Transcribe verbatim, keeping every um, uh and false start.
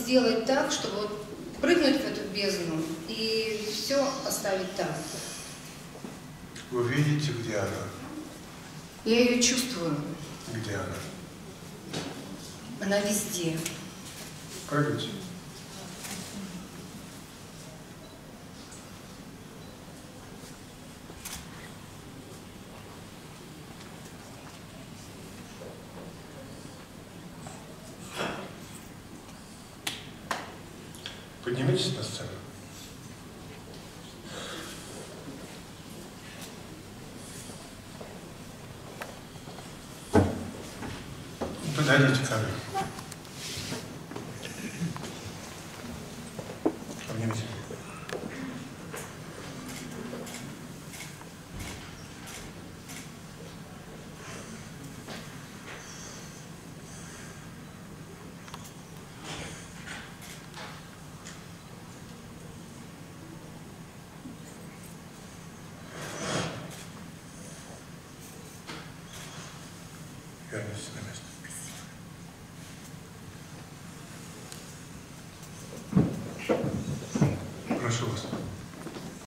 сделать так, чтобы вот прыгнуть в эту бездну и все оставить там. Вы видите, где она? Я ее чувствую. Где она? Она везде. Прыгайте. Поднимитесь на сцену. Подойдите ко мне. Обнимите. Вернитесь на место. Прошу вас.